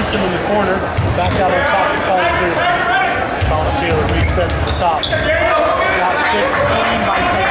position in the corner, back out on top of Colin Taylor. Colin Taylor reset to the top. Got 15 by 10.